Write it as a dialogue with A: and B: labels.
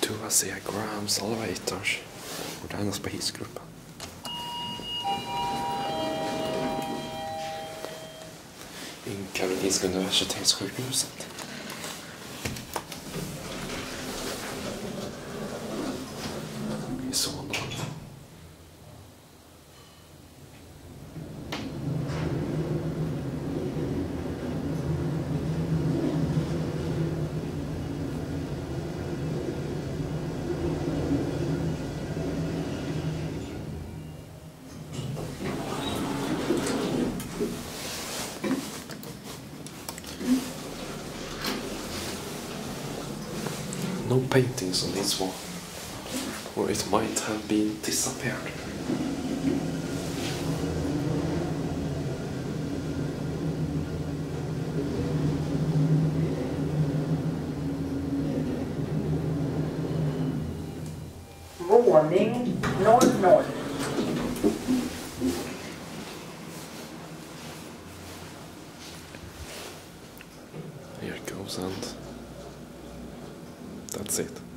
A: Two ASEA Graham elevators. Modernas på Hissgruppen. I Karolinska Univrsitetssjukhuset. I solna. No paintings on this wall, or it might have been disappeared.
B: Våning 00.
A: Here it goes, and that's it.